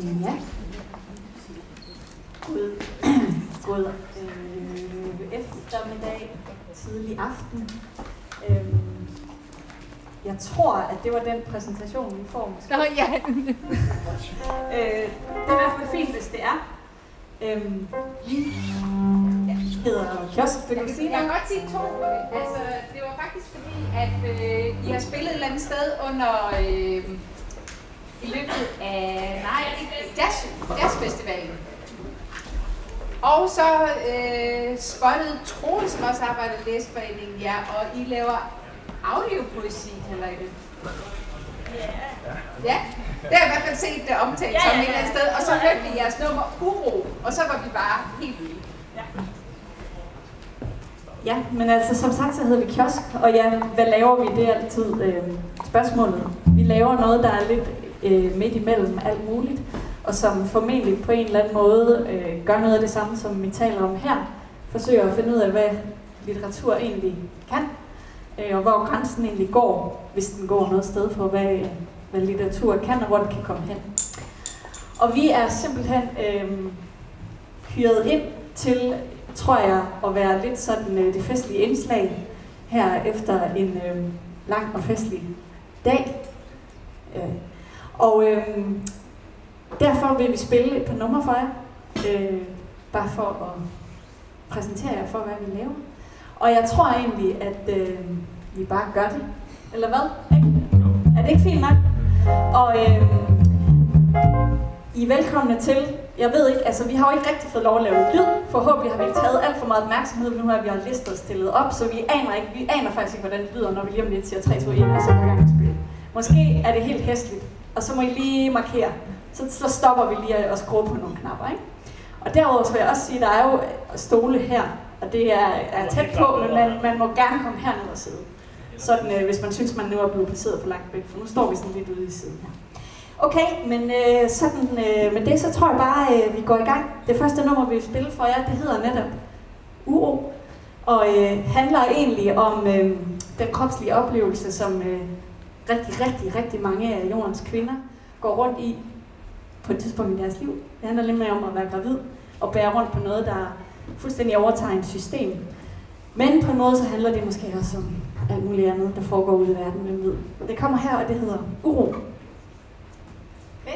Ja. God eftermiddag, tidlig aften. Jeg tror, at det var den præsentation, vi får måske. Nå, ja. Det er i hvert fald fint, hvis det er. Jeg hedder Kiosk, vil du sige noget? Jeg kan godt sige to. Altså, det var faktisk fordi, at I har spillet et eller andet sted under i løbet af jazzfestivalen. Og så spottede Troels, som også arbejder i Læseforeningen, ja, og I laver audiopoesi, kalder I det. Ja, det har jeg i hvert fald set det omtalt som et eller andet sted, og så hørte vi jeres nummer Uro, og så var vi bare helt vilde. Ja, men altså som sagt, så hedder vi Kiosk, og ja, hvad laver vi? Det er altid spørgsmålet. Vi laver noget, der er lidt midt imellem alt muligt, og som formentlig på en eller anden måde gør noget af det samme, som vi taler om her. Forsøger at finde ud af, hvad litteratur egentlig kan, og hvor grænsen egentlig går, hvis den går noget sted for, hvad litteratur kan, og hvor den kan komme hen. Og vi er simpelthen hyret ind til, tror jeg, at være lidt sådan det festlige indslag her efter en lang og festlig dag. Derfor vil vi spille et par numre for jer, bare for at præsentere jer for, hvad vi laver. Og jeg tror egentlig, at vi bare gør det. Eller hvad? Er det ikke fint nok? Og I er velkomne til. Jeg ved ikke, altså vi har jo ikke rigtig fået lov at lave lyd. Forhåbentlig har vi ikke taget alt for meget opmærksomhed nu her, vi har listet og stillet op, så vi aner faktisk ikke, hvordan det lyder, når vi lige om lidt siger 3, 2, 1, og så går i gang med spille. Måske er det helt hæsligt, og så må I lige markere. Så stopper vi lige og skruer på nogle knapper, ikke? Og derudover så vil jeg også sige, at der er jo stole her, og det er tæt på, men man må gerne komme herned og sidde. Sådan, hvis man synes, man nu er blevet placeret for langt væk, for nu står vi sådan lidt ude i siden her. Okay, men med det, så tror jeg bare, vi går i gang. Det første nummer, vi vil spille for jer, det hedder netop Uro, og handler egentlig om den kropslige oplevelse, som rigtig mange af jordens kvinder går rundt i på et tidspunkt i deres liv. Det handler lidt mere om at være gravid og bære rundt på noget, der fuldstændig overtager et system. Men på en måde så handler det måske også om alt muligt andet, der foregår ude i verden, hvem ved. Det kommer her, og det hedder Uro. Okay.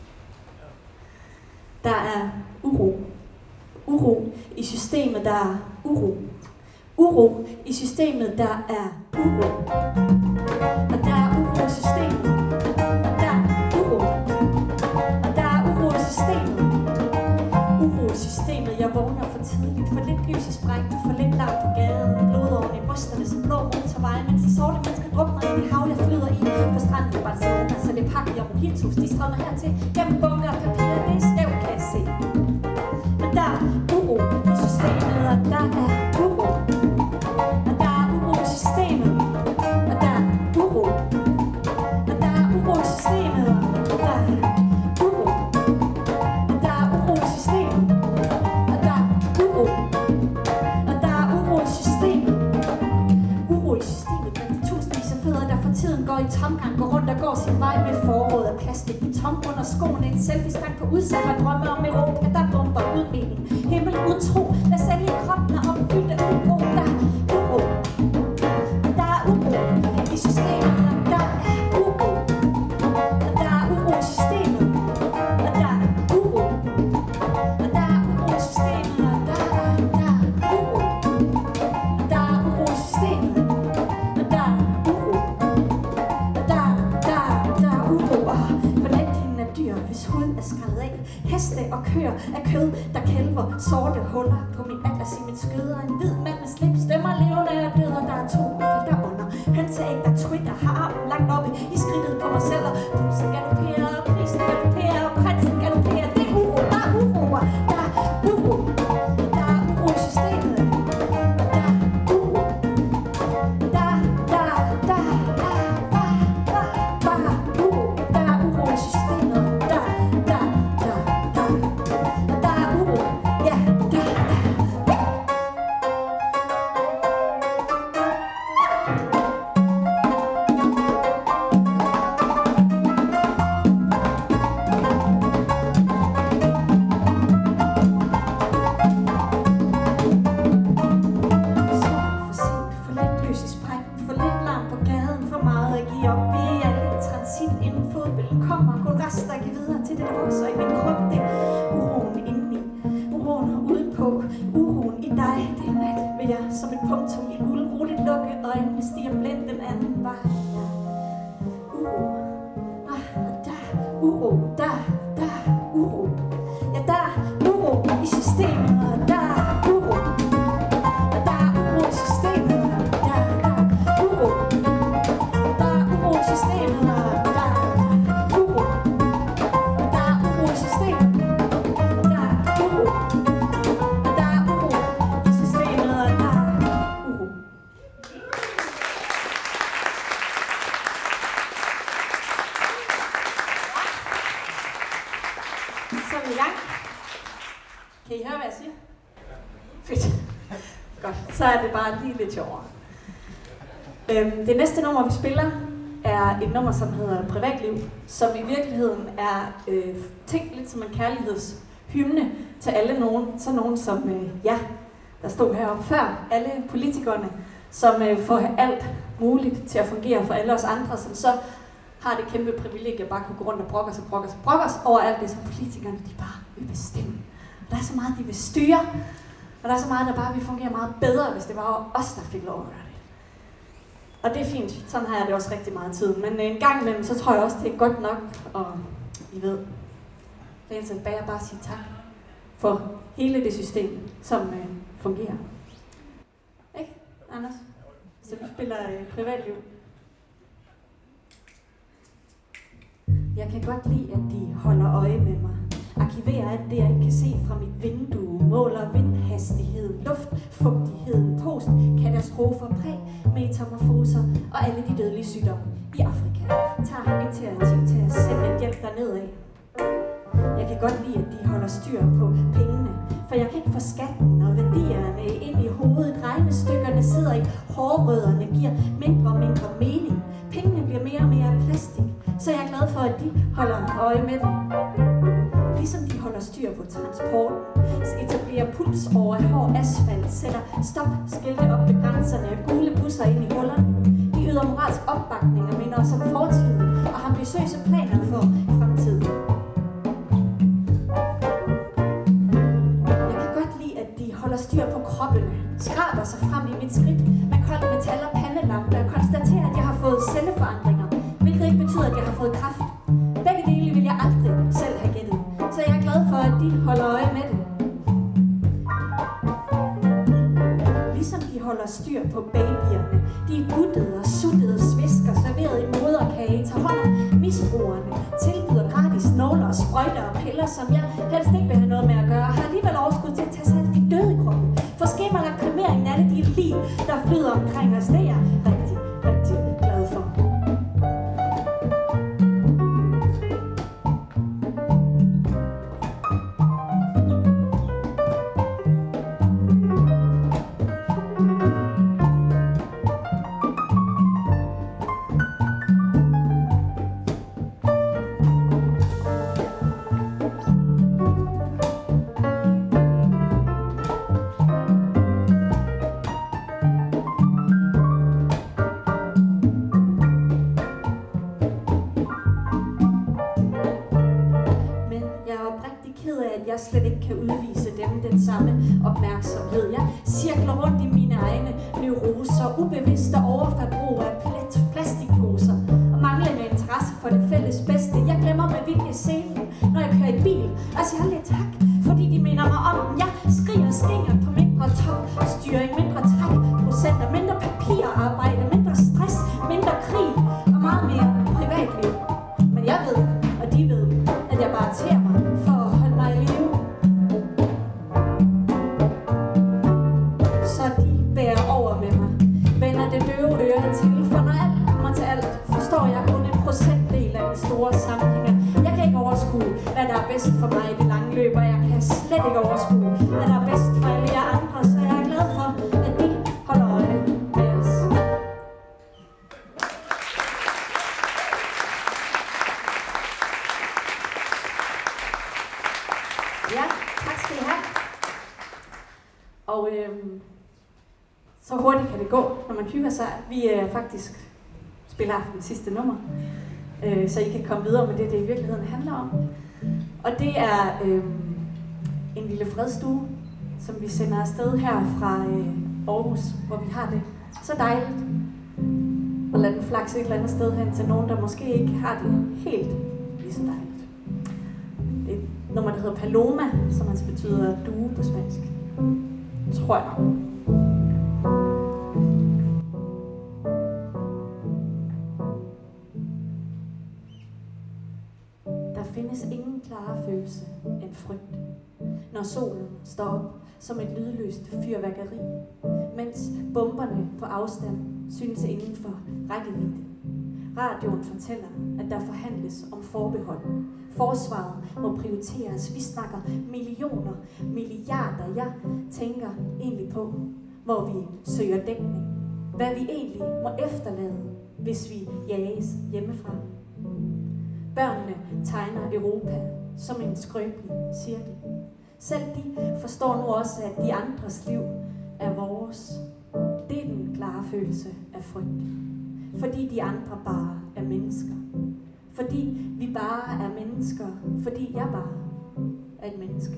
Der er uro. Uro i systemet, der er uro. Uro i systemet, der er uro. Og der er uro i systemet. Og der er uro. Og der er uro i systemet. Uro i systemet. Jeg vågner for tidligt. For lidt lys i sprækken. For lidt larm på gaden. Blodårene i brysterne som blå motorveje. Mens de sorte mennesker drukner ind i hav, jeg flyder i. På stranden i Barcelona. Så det pakker jeg mojitos. De strømmer hertil. Gennem bunker og papir. Det er skæv, kan jeg se. Men der er uro i systemet. Og der er uro. Og der er uro i systemet. Og der er uro. Og der er uro i systemet. Og der er uro. Og der er uro i systemet. Og der er uro. Og der er uro i systemet. Uro i systemet blandt de tusindvis af fødder, der for tiden går i tomgang, går rundt og går sin vej med forråd af plastik. Beton under skoene, en selfie-stang på udsat og drømme om Europa, der bomber udmelding. Himmel uden tro, lad selv i kroppen er opfyldt af uro. Der er uro. Og der er uro i systemet, og der er uro. Og der er uro i systemet, og der er uro. Og der er uro i systemet, og der er uro. Og der er uro i systemet, og der er uro. Og der er uro. Og på nethinden er dyr, hvis hud er skrællet af. Heste og køer af kød, der kælver. Sorte huller på mit atlas i mit skød. Og en hvid mand med slip stemmer levende og død. Og der er to der under. Hønseæg, der Twitter har armen langt oppe i skridtet på mig selv. Og pulsen galopperer, og prisen galopperer, og prinsen galopperer. Det er uro, der er uro, der er uro. Der er uro i systemet. Der er uro. Der er uro. Der er uro i systemet. Der er uro. Ja, der er. vokser i min krop. Det er uroen indeni, uroen udenpå, uroen i dig. Det er nat, vil jeg som et punktum i guld roligt lukke øjnene, stiger blind den anden vej. Uro, uro, der, uro. Ja, der er uro i systemet, og der er uro. Og der er uro i systemet, og der er uro. Der er uro i systemet, og der er uro. Og der er uro i systemet, og der er uro. Og der er uro i systemet, og der er uro. Så er vi i gang. Kan I høre, hvad jeg siger? Fedt. Godt. Så er det bare lige lidt sjovere. Det næste nummer, vi spiller, er et nummer, som hedder Privatliv, som i virkeligheden er tænkt lidt som en kærlighedshymne til alle nogen, så nogen som jer, der stod heroppe før, alle politikerne, som får alt muligt til at fungere for alle os andre, som så har det kæmpe privilegie at bare kunne gå rundt og brokke os over alt det, som politikerne de bare vil bestemme. Og der er så meget, de vil styre, og der er så meget, der bare vil fungere meget bedre, hvis det var os, der fik lov at gøre det. Og det er fint, sådan har jeg det også rigtig meget tid. Men en gang imellem, så tror jeg også, det er godt nok, og I ved, læne sig tilbage og bare sige tak for hele det system, som fungerer. Ikke, Anders? Så vi spiller Privatliv. Jeg kan godt lide, at de holder øje med mig. Arkiverer alt det, jeg ikke kan se fra mit vindue. Måler vindhastigheden, luftfugtigheden, post, katastrofer, præg, metamorfoser og alle de dødelige sygdomme i Afrika. Tager initiativ til at sende hjælp derned af. Jeg kan godt lide, at de holder styr på pengene, for jeg kan ikke få skatten og værdierne ind i hovedet. Regnestykkerne sidder i hårrødderne, giver mindre og mindre mening. Pengene bliver mere og mere plastik, så jeg er glad for, at de holder øje med dem. Ligesom de holder styr på transporten, så etablerer puls over et hård asfalt, sætter stop-skilte op ved grænserne og gule busser ind i hullerne. De yder moralsk opbakning og minder os om fortiden og har ambitiøse planer for fremtiden. Jeg kan godt lide, at de holder styr på kroppene, skraber sig frem i mit skridt med koldt metal og pandelampe og konstaterer, at jeg har fået celleforandringer, hvilket ikke betyder, at jeg har fået kræft. Begge dele vil jeg aldrig selv have gættet, så jeg er glad for, at de holder øje med det. Ligesom de holder styr på babyerne. De er buttede og suttede svisker, serveret i moderkage, tager hånd om misbrugerne, tilbyder gratis nåler og sprøjter og piller, som jeg helst ikke vil have noget med at gøre, har alligevel overskud til at tage sig af de døde i kroppen. For skæmmerlagt kremeringen af det, de lig, der flyder omkring os, det er jeg rigtig, rigtig glad for. Jeg slet ikke kan udvise dem den samme opmærksomhed. Jeg cirkler rundt i mine egne neuroser, ubevidst og overforbrug af plastikposer og manglende interesse for det fælles bedste. Jeg glemmer med vilje scenen, når jeg kører i bil, og siger lidt tak, fordi de minder mig om, jeg skriger og skinger på mindre topstyring, mindre trækprocenter, mindre papirarbejde, mindre stress, mindre krig og meget mere privatliv. Men jeg ved, og de ved, at jeg bare tager mig for at holde mig i live. Så de bærer over med mig, vender det døve øre til, for når alt kommer til alt, forstår jeg kun en procentdel af den store sammenhæng. Jeg kan ikke overskue, hvad der er bedst for mig i det lange løb, og jeg kan slet ikke overskue, hvad der er bedst for alle jer andre, så jeg er glad for, at de holder øje med os. Ja, tak skal I have. Og så hurtigt kan det gå, når man hygger sig. Vi faktisk spiller aftens sidste nummer, så I kan komme videre med det, det i virkeligheden handler om. Og det er en lille fredstue, som vi sender afsted her fra Aarhus, hvor vi har det så dejligt. Og lade den flakse et eller andet sted hen til nogen, der måske ikke har det helt lige så dejligt. Det er et nummer, der hedder Paloma, som altså betyder due på spansk. Tror jeg. Der findes ingen klarere følelse end frygt, når solen står op som et lydløst fyrværkeri, mens bomberne på afstand synes inden for rækkevidde. Radioen fortæller, at der forhandles om forbehold. Forsvaret må prioriteres. Vi snakker millioner, milliarder. Jeg tænker egentlig på, hvor vi søger dækning. Hvad vi egentlig må efterlade, hvis vi jages hjemmefra. Børnene tegner Europa som en skrøbelig cirkel. Selv de forstår nu også, at de andres liv er vores. Det er den klare følelse af frygt. Fordi de andre bare er mennesker. Fordi vi bare er mennesker. Fordi jeg bare er et menneske.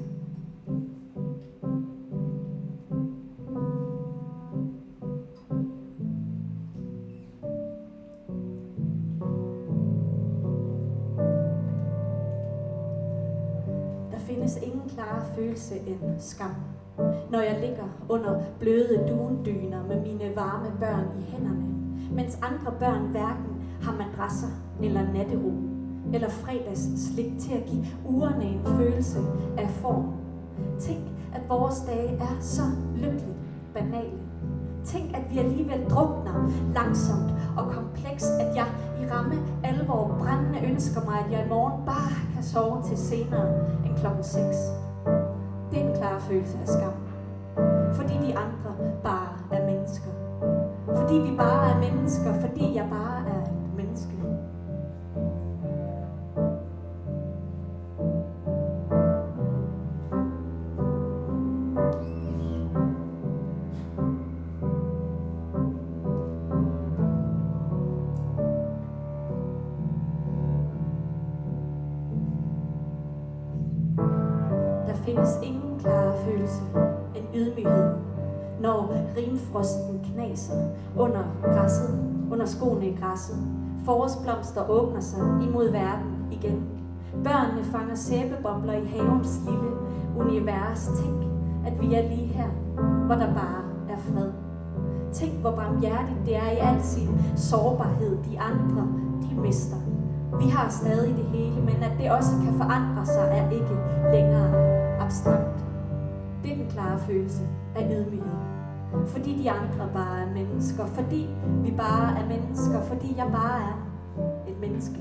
Der findes ingen klarere følelse end skam. Når jeg ligger under bløde dundyner med mine varme børn i hænderne, mens andre børn hverken har madrasser eller nattero, eller fredagsslik til at give ugerne en følelse af form. Tænk, at vores dage er så lykkeligt banale. Tænk, at vi alligevel drukner langsomt og komplekst, at jeg i ramme alvor brændende ønsker mig, at jeg i morgen bare kan sove til senere end 6:00. Det er en klar følelse af skam. Fordi de andre bare er mennesker. Fordi vi bare er mennesker, fordi jeg bare er et menneske. Der findes ingen klarere følelse end ydmyghed, når rimfrosten knaser under skoene i græsset. Forårsblomster åbner sig imod verden igen. Børnene fanger sæbebobler i havens lille univers. Tænk, at vi er lige her, hvor der bare er fred. Tænk, hvor barmhjertigt det er i al sin sårbarhed. De andre, de mister. Vi har stadig det hele, men at det også kan forandre sig, er ikke længere abstrakt. Det er den klare følelse af ydmyghed. Fordi de andre bare er mennesker. Fordi vi bare er mennesker. Fordi jeg bare er et menneske.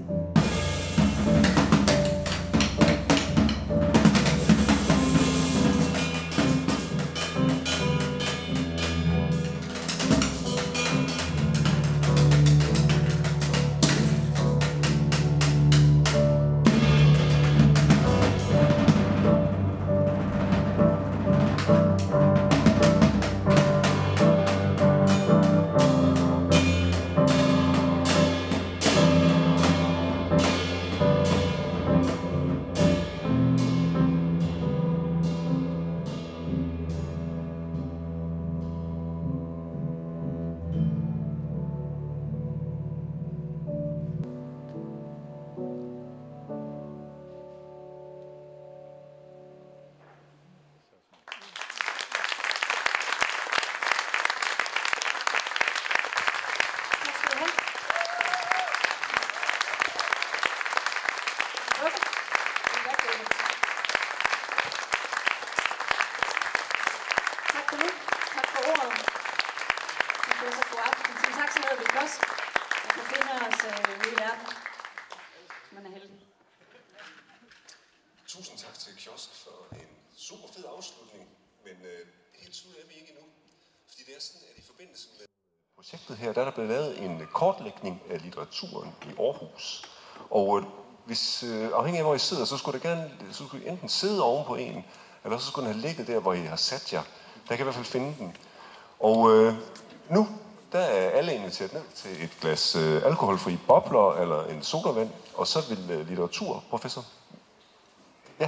Tusind tak til Kiosk for en super fed afslutning, men helt slut er vi ikke endnu. Fordi det er sådan, at i forbindelse med projektet her, der er der blevet lavet en kortlægning af litteraturen i Aarhus. Og hvis afhængig af hvor I sidder, så skulle I enten sidde oven på en, eller så skulle den have ligget der, hvor I har sat jer. Der kan i hvert fald finde den. Og nu, der er alle inviteret ned til et glas alkoholfri bobler eller en sodavand, og så vil litteraturprofessor.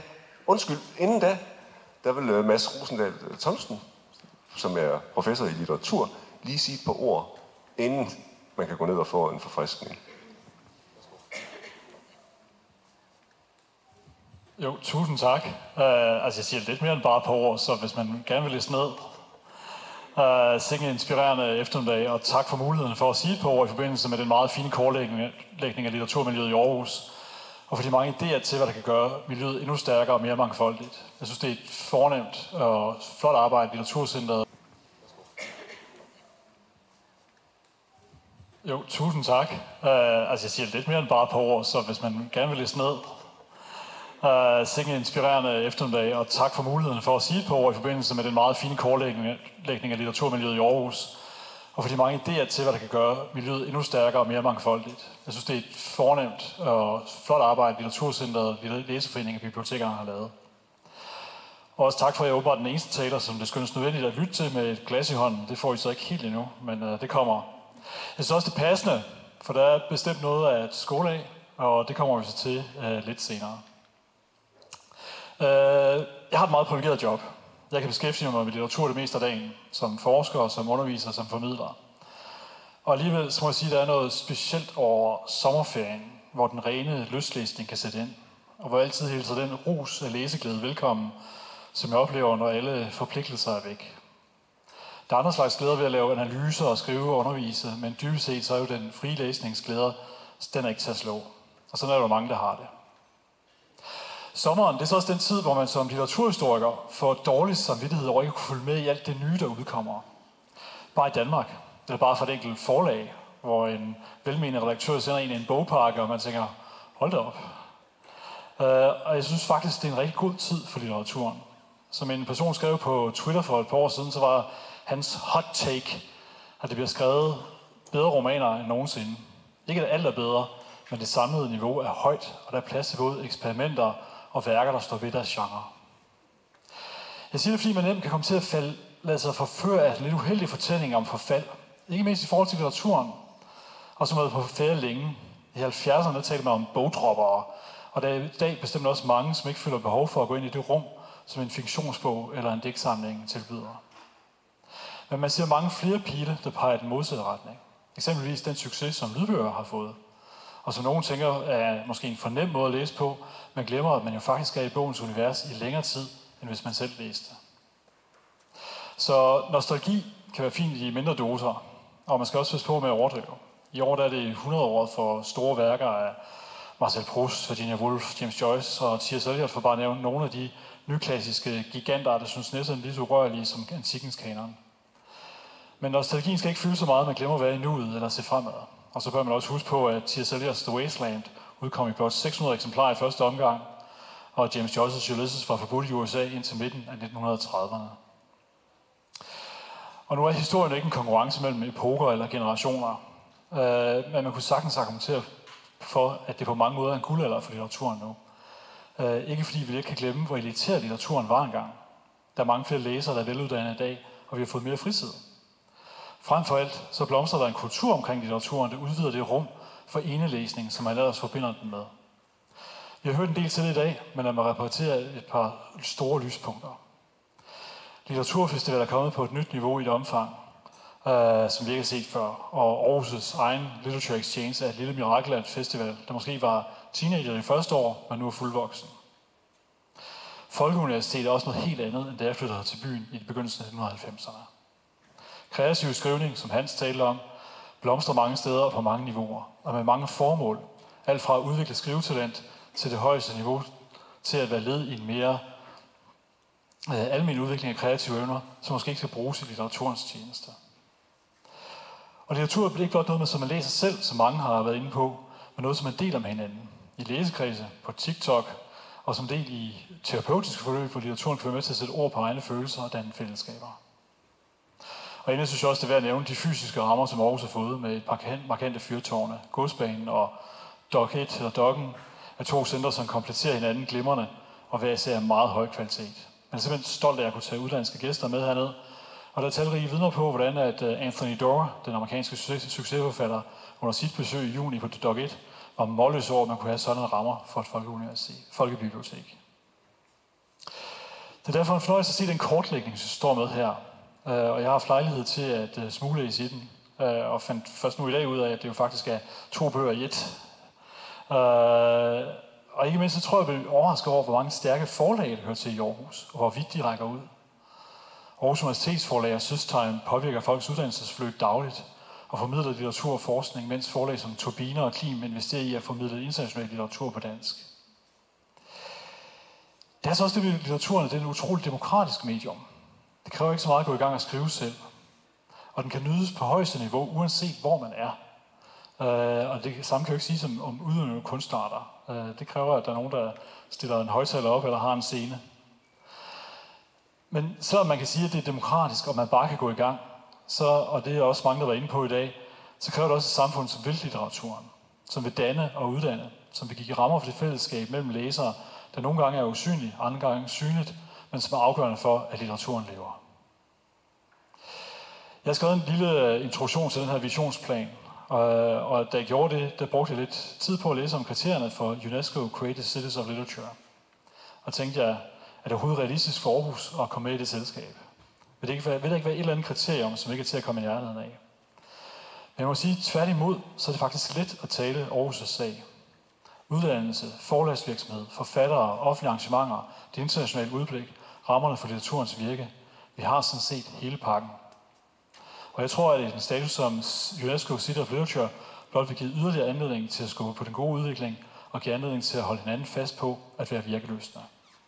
undskyld, inden da, der vil Mads Rosendal Thomsen, som er professor i litteratur, lige sige et par ord, inden man kan gå ned og få en forfriskning. Jo, tusind tak. Jeg siger lidt mere end bare et par ord, så hvis man gerne vil læse ned, sikke inspirerende eftermiddag, og tak for muligheden for at sige et par ord i forbindelse med den meget fine kortlægning af litteraturmiljøet i Aarhus, og for de mange idéer til, hvad der kan gøre miljøet endnu stærkere og mere mangfoldigt. Jeg synes, det er et fornemt og flot arbejde, Litteraturcentret. Jo, tusind tak. Jeg siger lidt mere end bare et par ord, så hvis man gerne vil læse ned, sikke inspirerende eftermiddag, og tak for muligheden for at sige et par ord i forbindelse med den meget fine kortlægning af litteraturmiljøet i Aarhus, og for de mange idéer til, hvad der kan gøre miljøet endnu stærkere og mere mangfoldigt. Jeg synes, det er et fornemt og flot arbejde, Litteraturcentret, Læseforeningen og bibliotekerne har lavet. Og også tak for, at jeg åbenbart den eneste taler, som det skønnes nødvendigt at lytte til med et glas i hånden. Det får I så ikke helt endnu, men det kommer. Jeg synes også, det er passende, for der er bestemt noget af et skole af, og det kommer vi så til lidt senere. Jeg har et meget privilegeret job. Jeg kan beskæftige mig med litteratur det meste af dagen, som forsker, som underviser, som formidler. Og alligevel så må jeg sige, at der er noget specielt over sommerferien, hvor den rene lystlæsning kan sætte ind, og hvor jeg altid hilser den rus af læseglæde velkommen, som jeg oplever, når alle forpligtelser er væk. Der er andre slags glæder ved at lave analyser og skrive og undervise, men dybest set så er jo den frie læsningsglæder, den er ikke til at slå. Og sådan er der jo mange, der har det. Sommeren, det er så også den tid, hvor man som litteraturhistoriker får dårlig samvittighed over ikke at kunne følge med i alt det nye, der udkommer. Bare i Danmark, eller bare fra et enkelt forlag, hvor en velmenende redaktør sender en en bogpakke, og man tænker, hold da op. Og jeg synes faktisk, det er en rigtig god tid for litteraturen. Som en person skrev på Twitter for et par år siden, så var hans hot take, at det bliver skrevet bedre romaner end nogensinde. Ikke at alt er bedre, men det samlede niveau er højt, og der er plads til både eksperimenter og værker, der står ved deres genre. Jeg siger det, fordi man nemt kan komme til at lade sig forføre af en lidt uheldig fortælling om forfald. Ikke mindst i forhold til litteraturen, og som er på færre længe. I 70'erne talte man om bogdroppere, og der er i dag bestemt også mange, som ikke føler behov for at gå ind i det rum, som en fiktionsbog eller en digtsamling tilbyder. Men man ser mange flere pile, der peger i den modsatte retning. Eksempelvis den succes, som lydbøger har fået. Og som nogen tænker, er måske en fornem måde at læse på, men glemmer, at man jo faktisk er i bogens univers i længere tid, end hvis man selv læste. Så nostalgi kan være fint i mindre doser, og man skal også passe på med at overdrive. I år der er det 100 år for store værker af Marcel Proust, Virginia Woolf, James Joyce og T.S. Eliot, for bare at nævne nogle af de nyklassiske giganter, der synes næsten lige så urørlige som antikkens kanon. Men nostalgien skal ikke fylde så meget, at man glemmer at være i nuet eller se fremad. Og så bør man også huske på, at T.S. Eliots The Wasteland udkom i blot 600 eksemplarer i første omgang, og James Joyce's Ulysses var forbudt i USA indtil midten af 1930'erne. Og nu er historien ikke en konkurrence mellem epoker eller generationer, men man kunne sagtens argumentere for, at det på mange måder er en guldalder for litteraturen nu. Ikke fordi vi ikke kan glemme, hvor elitær litteraturen var engang. Der er mange flere læsere, der er veluddannede i dag, og vi har fået mere fritid. Frem for alt, så blomstrer der en kultur omkring litteraturen, der udvider det rum for enelæsning, som man ellers forbinder den med. Vi har hørt en del til det i dag, men lad mig rapportere et par store lyspunkter. Litteraturfestival er kommet på et nyt niveau i et omfang, som vi ikke har set før, og Aarhus' egen Literature Exchange er et lille mirakel festival, der måske var teenager i første år, men nu er fuldvoksen. Folkeuniversitetet er også noget helt andet, end da jeg flyttede til byen i begyndelsen af 1990'erne. Kreativ skrivning, som Hans talte om, blomstrer mange steder og på mange niveauer, og med mange formål. Alt fra at udvikle skrivetalent til det højeste niveau, til at være led i en mere almen udvikling af kreative evner, som måske ikke skal bruges i litteraturens tjeneste. Og litteratur bliver ikke blot noget, som man læser selv, som mange har været inde på, men noget, som man deler med hinanden. I læsekredse, på TikTok, og som del i terapeutiske forløb, hvor litteraturen kan være med til at sætte ord på egne følelser og danne fællesskaber. Og endelig synes jeg også, det er værd at nævne de fysiske rammer, som Aarhus har fået med et par markante fyrtårne. Godsbanen og Dok 1 eller Dokken er to centre, som kompletterer hinanden glimrende og hver især meget høj kvalitet. Man er simpelthen stolt af at kunne tage udenlandske gæster med hernede. Og der er talrige vidner på, hvordan at Anthony Doerr, den amerikanske succesforfatter, under sit besøg i juni på Dok 1, var målløs over, at man kunne have sådan rammer for et folkebibliotek. Det er derfor en fornøjelse at se den kortlægning, som står med her. Og jeg har haft lejlighed til at smuglæse i den, og fandt først nu i dag ud af, at det jo faktisk er 2 bøger i ét. Og ikke mindst så tror jeg, at jeg blev overrasket over, hvor mange stærke forlag, der hører til i Aarhus, og hvor vidt de rækker ud. Aarhus Universitetsforlag og Søstegn påvirker folks uddannelsesforløb dagligt og formidler litteratur og forskning, mens forlag som Turbiner og Klim investerer i at formidle international litteratur på dansk. Det er så også det, at litteraturen er et utroligt demokratisk medium. Det kræver ikke så meget at gå i gang og skrive selv. Og den kan nydes på højeste niveau, uanset hvor man er. Og det samme kan jo ikke sige som om udøvende kunstarter. Det kræver, at der er nogen, der stiller en højttaler op eller har en scene. Men selvom man kan sige, at det er demokratisk, og man bare kan gå i gang, og det er også mange, der var inde på i dag, så kræver det også et samfund, som vil litteraturen, som vil danne og uddanne, som vil give rammer for det fællesskab mellem læsere, der nogle gange er usynligt, andre gange synligt, men som er afgørende for, at litteraturen lever. Jeg har skrevet en lille introduktion til den her visionsplan, og da jeg gjorde det, der brugte jeg lidt tid på at læse om kriterierne for UNESCO Creative Cities of Literature. Og tænkte jeg, er det overhovedet realistisk for Aarhus at komme med i det selskab? Vil der ikke være et eller andet kriterium, som ikke er til at komme i nærheden af? Men jeg må sige, tværtimod, så er det faktisk let at tale Aarhus' sag. Uddannelse, forlagsvirksomhed, forfattere, offentlige arrangementer, det internationale udblik, rammerne for litteraturens virke. Vi har sådan set hele pakken. Og jeg tror, at en status som UNESCO City of Literature blot vil give yderligere anledning til at skubbe på den gode udvikling og give anledning til at holde hinanden fast på at være virkeløsende.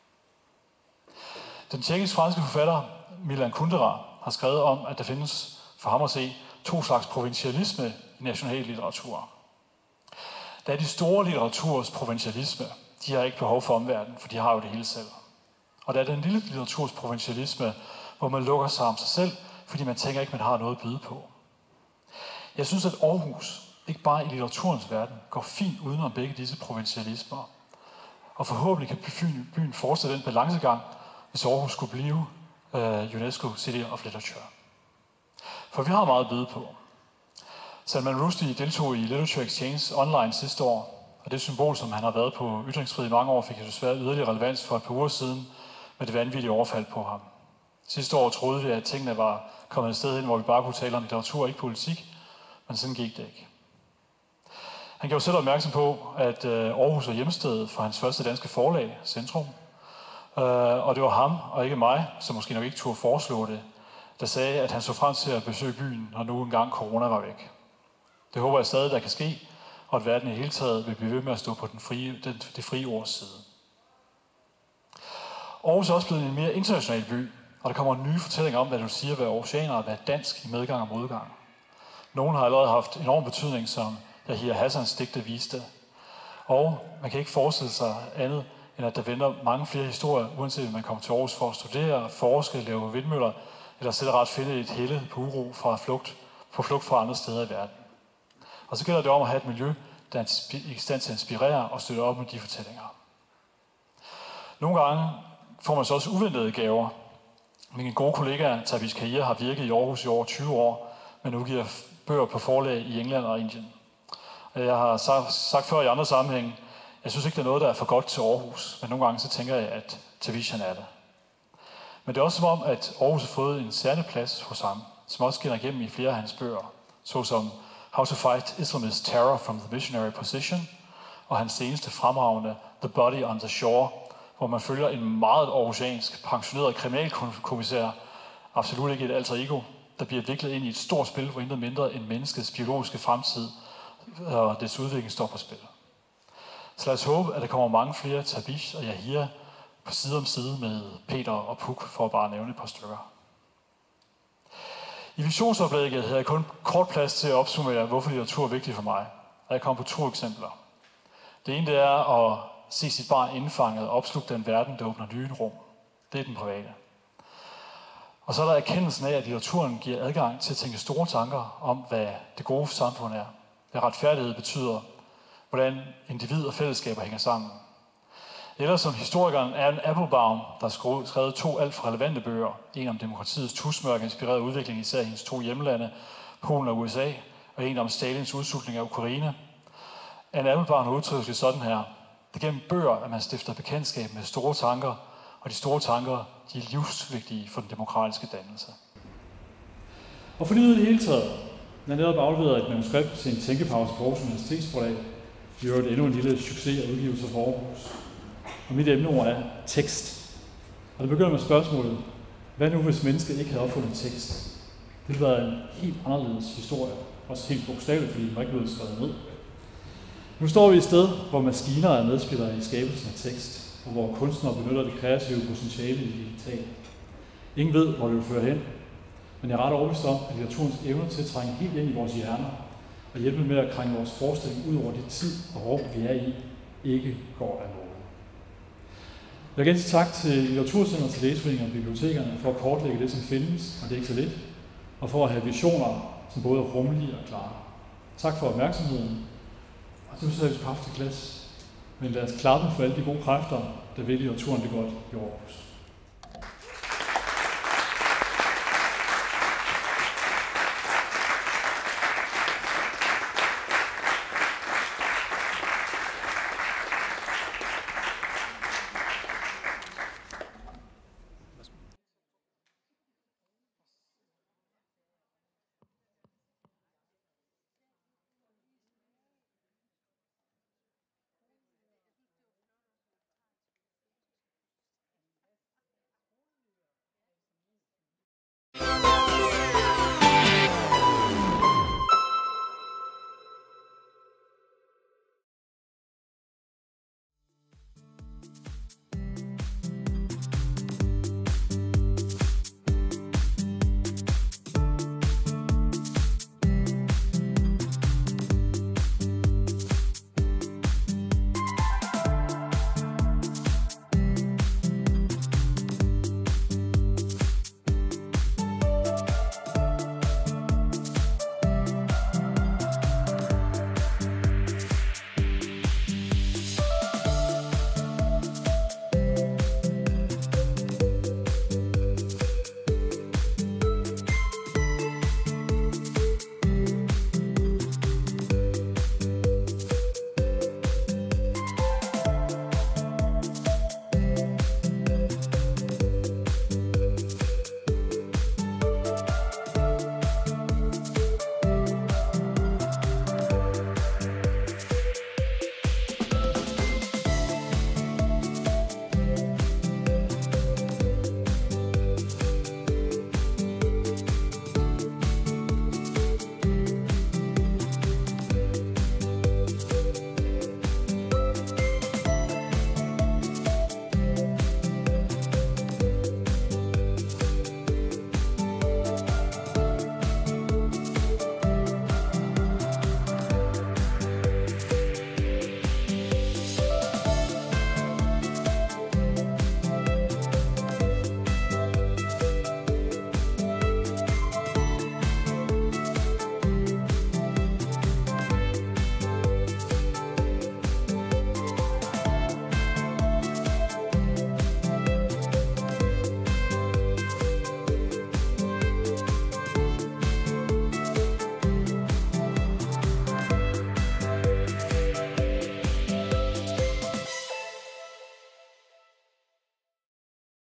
Den tjekkisk-franske forfatter Milan Kundera har skrevet om, at der findes, for ham at se, 2 slags provincialisme i national litteratur. Der er de store litteraturs provincialisme. De har ikke behov for omverdenen, for de har jo det hele selv. Og der er den lille litteraturs provincialisme, hvor man lukker sig om sig selv, fordi man tænker ikke, man har noget at byde på. Jeg synes, at Aarhus, ikke bare i litteraturens verden, går fint udenom begge disse provincialismer. Og forhåbentlig kan byen fortsætte den balancegang, hvis Aarhus skulle blive UNESCO City of Literature. For vi har meget at byde på. Salman Rushdie deltog i Literature Exchange online sidste år, og det symbol, som han har været på ytringsfrihed i mange år, fik jo desværre yderligere relevans for et par uger siden med det vanvittige overfald på ham. Sidste år troede vi, at tingene var kommet et sted hen, hvor vi bare kunne tale om litteratur og ikke politik, men sådan gik det ikke. Han gjorde selv opmærksom på, at Aarhus er hjemstedet for hans første danske forlag, Centrum. Og det var ham, og ikke mig, som måske nok ikke turde foreslå det, der sagde, at han så frem til at besøge byen, når nu engang corona var væk. Det håber jeg stadig, der kan ske, og at verden i hele taget vil blive ved med at stå på det frie ords side. Aarhus er også blevet en mere international by, og der kommer nye fortællinger om, hvad du siger, hvad aarhusianer og hvad dansk i medgang og modgang. Nogle har allerede haft enorm betydning, som Yahya Hassans digte viste. Og man kan ikke forestille sig andet, end at der venter mange flere historier, uanset om man kommer til Aarhus for at studere, forske, lave vindmøller, eller selv ret finde et helle på uro på flugt fra andre steder i verden. Og så gælder det om at have et miljø, der er i stand til at inspirere og støtte op med de fortællinger. Nogle gange får man så også uventede gaver. Min gode kollega Tabish Kahir har virket i Aarhus i over 20 år, men udgiver bøger på forlag i England og Indien. Jeg har sagt før i andre sammenhænge, jeg synes ikke, det er noget, der er for godt til Aarhus, men nogle gange så tænker jeg, at Tabish er det. Men det er også som om, at Aarhus har fået en særlig plads hos ham, som også skinner igennem i flere af hans bøger, såsom How to Fight Islamist Terror from the Missionary Position, og hans seneste fremragende The Body on the Shore, hvor man følger en meget aarhusiansk, pensioneret kriminalkommissær, absolut ikke et alter ego, der bliver viklet ind i et stort spil, hvor intet mindre end menneskets biologiske fremtid og dets udvikling står på spil. Så lad os håbe, at der kommer mange flere Tabish og Yahya på side om side med Peter og Puk, for at bare nævne et par stykker. I visionsoplægget havde jeg kun kort plads til at opsummere, hvorfor litteratur er vigtigt for mig. Og jeg kommer på 2 eksempler. Det ene det er at se sit barn indfanget og opsluge den verden, der åbner nye rum. Det er den private. Og så er der erkendelsen af, at litteraturen giver adgang til at tænke store tanker om, hvad det gode samfund er. Hvad retfærdighed betyder. Hvordan individ og fællesskaber hænger sammen. Eller som historikeren Aaron Applebaum, der har skrevet 2 alt for relevante bøger. En om demokratiets tusmørke, inspireret udvikling især i hendes 2 hjemlande, Polen og USA, og en om Stalins udsultning af Ukraine. Aaron Applebaum har udtrykt det sådan her. Det er gennem bøger, at man stifter bekendtskab med store tanker, og de store tanker de er livsvigtige for den demokratiske dannelse. Og for livet i det hele taget, jeg har netop afleveret et manuskript til en tænkepause på Aarhus Universitetsforlag. Vi har hørt endnu en lille succes af udgivelse for Aarhus. Og mit emneord er tekst. Og det begynder med spørgsmålet, hvad nu hvis mennesket ikke havde opfundet tekst? Det ville være en helt anderledes historie. Også helt bogstaveligt, fordi den var ikke blevet skrevet ned. Nu står vi et sted, hvor maskiner er medspillere i skabelsen af tekst, og hvor kunstnere benytter det kreative potentiale i digital. Ingen ved, hvor det vil føre hen, men jeg er ret overbevist om, at litteraturens evne til at trænge helt ind i vores hjerner og hjælpe med at krænge vores forestilling ud over det tid og rum, vi er i, ikke går af noget. Jeg vil gerne sige tak til Litteraturcentret, til læseforeninger og bibliotekerne for at kortlægge det, som findes, og det er ikke så lidt, og for at have visioner, som både er rummelige og klare. Tak for opmærksomheden. Og nu sætter vi på haft til glas. Men lad os klappe for alle de gode kræfter, der vil litteraturen det godt i Aarhus.